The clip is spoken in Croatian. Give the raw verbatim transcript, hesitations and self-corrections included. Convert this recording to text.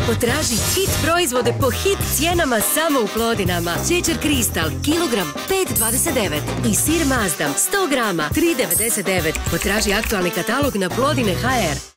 Potraži hit proizvode po hit cijenama samo u Plodinama. Šećer Kristal, kilogram pet dvadeset devet i sir Mazdam sto grama tri devedeset devet. Potraži aktualni katalog na Plodine точка hr.